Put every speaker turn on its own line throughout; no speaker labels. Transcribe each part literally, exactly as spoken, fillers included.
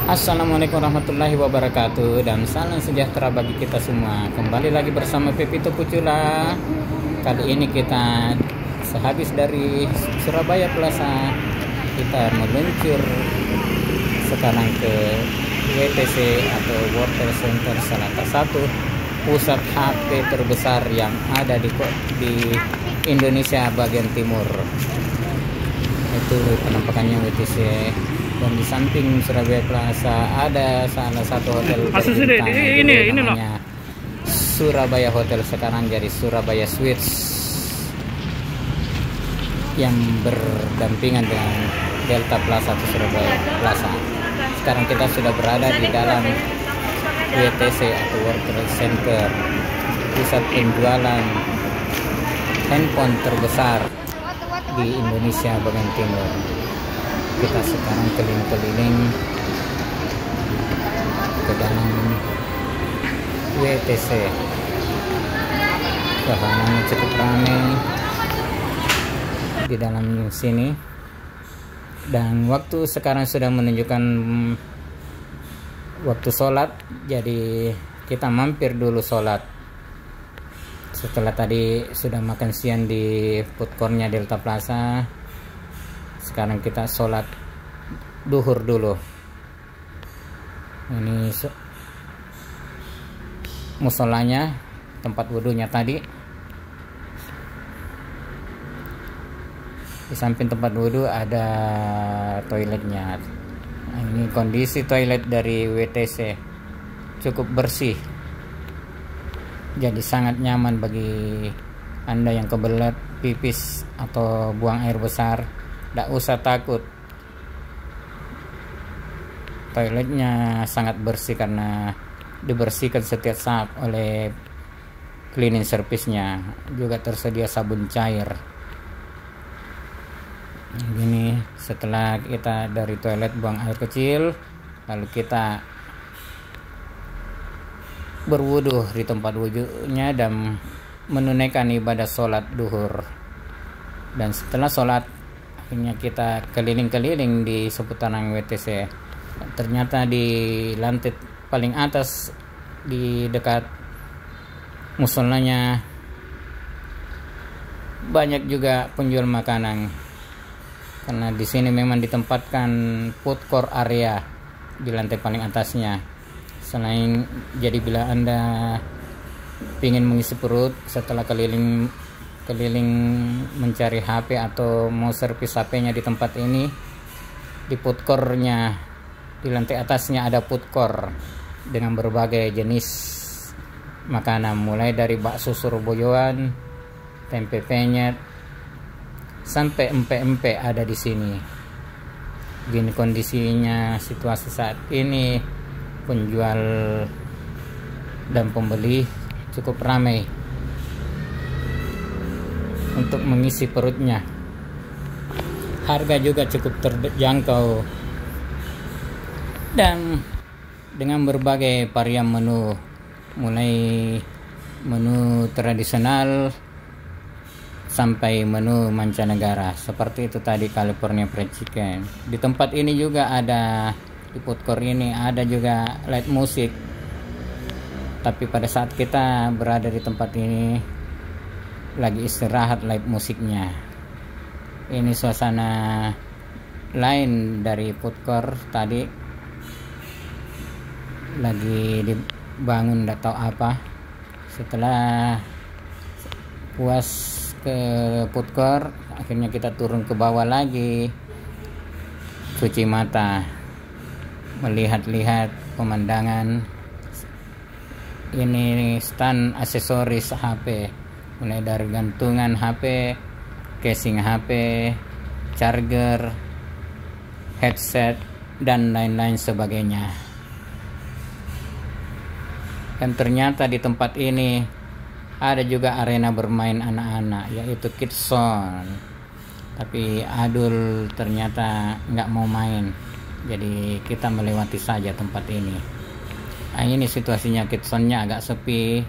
Assalamualaikum warahmatullahi wabarakatuh dan salam sejahtera bagi kita semua. Kembali lagi bersama Pepito Pucula. Kali ini kita sehabis dari Surabaya Plaza, kita meluncur sekarang ke W T C atau World Trade Center, salah satu pusat H P terbesar yang ada di di Indonesia bagian timur. Itu penampakannya W T C. Dan di samping Surabaya Plaza ada salah satu hotel berbintang, ini, ini, ini namanya Surabaya Hotel, sekarang jadi Surabaya Suites, yang berdampingan dengan Delta Plaza atau Surabaya Plaza. Sekarang kita sudah berada di dalam W T C atau World Trade Center, pusat penjualan handphone terbesar di Indonesia bagian timur. Kita sekarang keliling-keliling ke dalam W T C. Suasananya cukup ramai di dalam sini, dan waktu sekarang sudah menunjukkan waktu sholat, jadi kita mampir dulu sholat. Setelah tadi sudah makan siang di food courtnya Delta Plaza, sekarang kita sholat duhur dulu. Ini musolanya, tempat wudhunya tadi. Di samping tempat wudhu ada toiletnya. Nah, ini kondisi toilet dari W T C, cukup bersih, jadi sangat nyaman bagi Anda yang kebelet pipis atau buang air besar. Tidak usah takut, toiletnya sangat bersih karena dibersihkan setiap saat oleh cleaning service-nya. Juga tersedia sabun cair. Ini setelah kita dari toilet buang air kecil, lalu kita berwudu di tempat wudhunya dan menunaikan ibadah sholat duhur. Dan setelah sholat, akhirnya kita keliling-keliling di seputaran W T C. Ternyata di lantai paling atas di dekat musolanya banyak juga penjual makanan, karena di sini memang ditempatkan food court area di lantai paling atasnya. Selain jadi bila Anda ingin mengisi perut setelah keliling keliling mencari H P atau mau servis H P-nya di tempat ini, di food court-nya di lantai atasnya ada food court dengan berbagai jenis makanan, mulai dari bakso Surabayaan, tempe penyet, sampai empe-empe ada di sini. Gini kondisinya situasi saat ini, penjual dan pembeli cukup ramai untuk mengisi perutnya. Harga juga cukup terjangkau dan dengan berbagai varian menu, mulai menu tradisional sampai menu mancanegara, seperti itu tadi California Fried Chicken. Di tempat ini juga ada, di food court ini ada juga live musik, tapi pada saat kita berada di tempat ini lagi istirahat live musiknya. Ini suasana lain dari food court tadi, lagi dibangun tidak tahu apa. Setelah puas ke food court, akhirnya kita turun ke bawah lagi, cuci mata, melihat-lihat pemandangan. Ini stand aksesoris H P, mulai dari gantungan H P, casing H P, charger, headset, dan lain-lain sebagainya. Dan ternyata di tempat ini ada juga arena bermain anak-anak, yaitu kids zone. Tapi Adul ternyata nggak mau main, jadi kita melewati saja tempat ini. Nah, ini situasinya, kids zone-nya agak sepi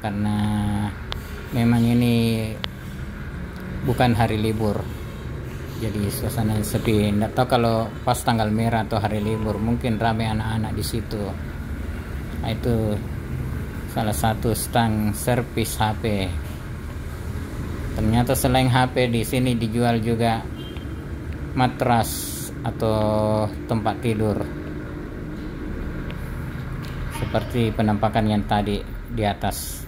karena memang ini bukan hari libur. jadi suasana sepi. Nggak tahu kalau pas tanggal merah atau hari libur mungkin ramai anak-anak di situ. Nah, itu salah satu stang servis H P. Ternyata selain H P di sini dijual juga matras atau tempat tidur, seperti penampakan yang tadi di atas.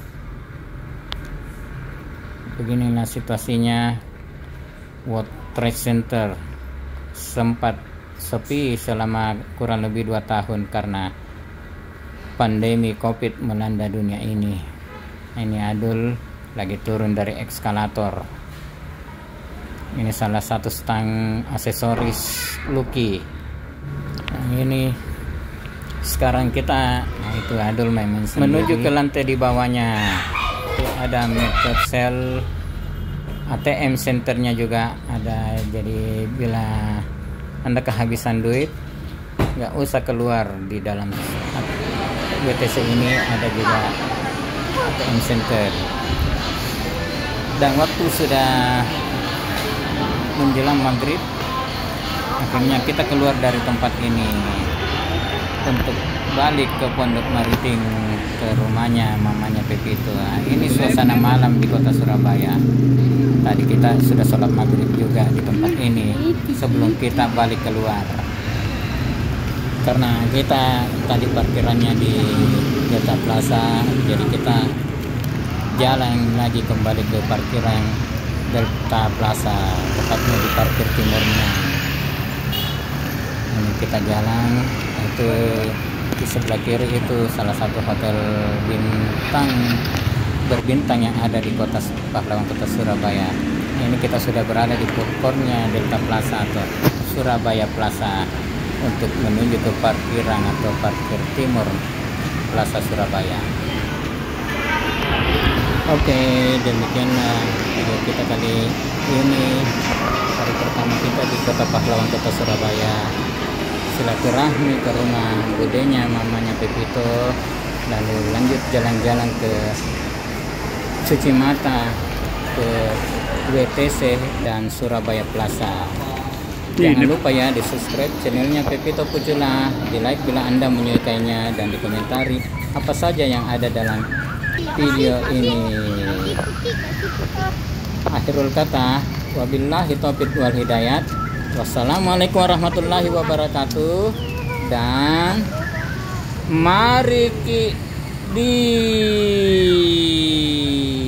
Beginilah situasinya World Trade Center. Sempat sepi selama kurang lebih dua tahun karena pandemi COVID melanda dunia ini. Ini Adul lagi turun dari eskalator. Ini salah satu stang aksesoris Lucky. Nah, ini sekarang kita, nah itu Adul main menuju ke lantai di bawahnya. Itu ada Metrocell, A T M centernya juga ada. Jadi bila Anda kehabisan duit, nggak usah keluar. Di dalam W T C ini ada juga A T M center. Dan waktu sudah menjelang maghrib, akhirnya kita keluar dari tempat ini untuk balik ke Pondok Maritim, ke rumahnya mamanya Pepi itu. Nah, ini suasana malam di kota Surabaya. Tadi kita sudah sholat maghrib juga di tempat ini sebelum kita balik keluar, karena kita tadi parkirannya di Delta Plaza, jadi kita jalan lagi kembali ke parkiran Delta Plaza, tepatnya di parkir timurnya. Ini kita jalan, itu di sebelah kiri itu salah satu hotel bintang berbintang yang ada di kota pahlawan kota Surabaya. Ini kita sudah berada di food courtnya Delta Plaza atau Surabaya Plaza untuk menuju ke parkiran atau parkir timur Plaza Surabaya. Oke, demikianlah video kita kali ini, hari pertama kita di kota pahlawan kota Surabaya. Silaturahmi ke rumah budenya mamanya Pepito, lalu lanjut jalan-jalan ke cuci mata, ke W T C dan Surabaya Plaza. Jangan lupa ya di subscribe channelnya Pepito Pujula, di like bila Anda menyukainya, dan dikomentari apa saja yang ada dalam video ini. Akhirul kata, wabillahi taufiq wal hidayat. Wassalamualaikum warahmatullahi wabarakatuh. Dan mari ki di